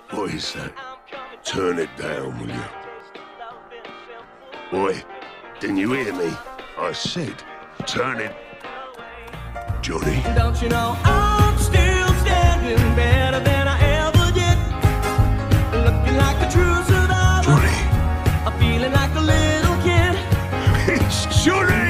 What is that? Turn it down, will you? Boy, didn't you hear me? I said, turn it... Johnny? Don't you know I'm still standing better than I ever did? Looking like a true survivor. Johnny? I'm feeling like a little kid. It's Johnny!